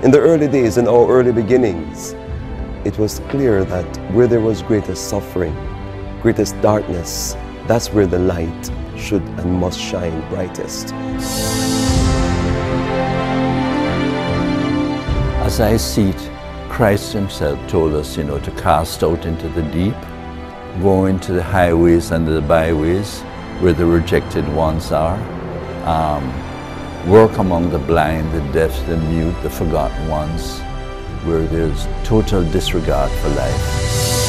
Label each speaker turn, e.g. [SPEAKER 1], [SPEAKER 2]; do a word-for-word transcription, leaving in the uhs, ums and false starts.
[SPEAKER 1] In the early days, in our early beginnings, it was clear that where there was greatest suffering, greatest darkness, that's where the light should and must shine brightest.
[SPEAKER 2] As I see it, Christ himself told us, you know, to cast out into the deep, go into the highways and the byways where the rejected ones are, um, work among the blind, the deaf, the mute, the forgotten ones, where there's total disregard for life.